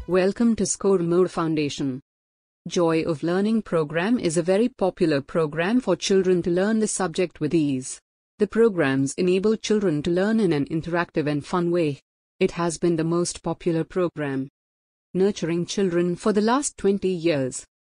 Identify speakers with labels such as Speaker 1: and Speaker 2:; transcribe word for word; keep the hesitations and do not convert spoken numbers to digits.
Speaker 1: Welcome to Score More Foundation. Joy of Learning program is a very popular program for children to learn the subject with ease. The programs enable children to learn in an interactive and fun way. It has been the most popular program, nurturing children for the last twenty years.